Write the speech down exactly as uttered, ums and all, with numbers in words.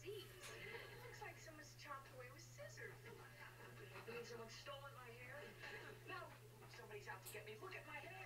disease. It looks like someone's chopped away with scissors. It means someone's stolen my hair. Now somebody's out to get me. Look at my hair.